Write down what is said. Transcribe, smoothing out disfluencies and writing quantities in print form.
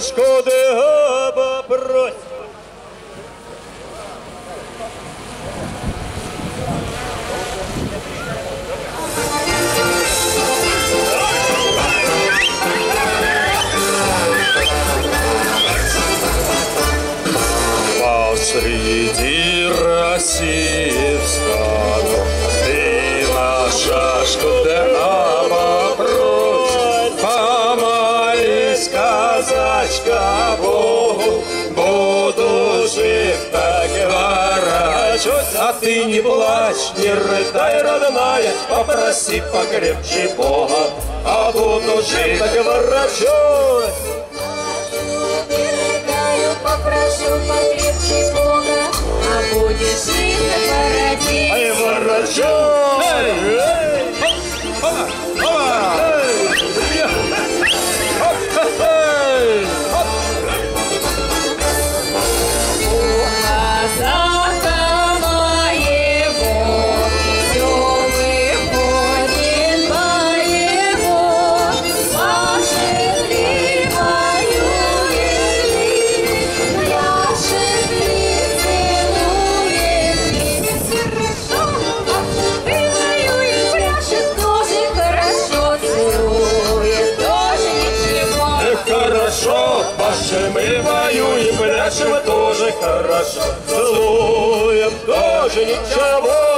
шкоди габа прось. Посреди России встану, ты на шашку да на вопрос. Помолись, казачка, Богу, буду жив, так ворочусь. А ты не плачь, не рыдай, родная, попроси покрепче Бога, а буду жив, так ворочусь. Попрошу покрепче Бога, а будешь жить, так породи. Ай, ворочусь! Хорошо, Паша, мы воюем, пляшем тоже хорошо, целуем тоже ничего.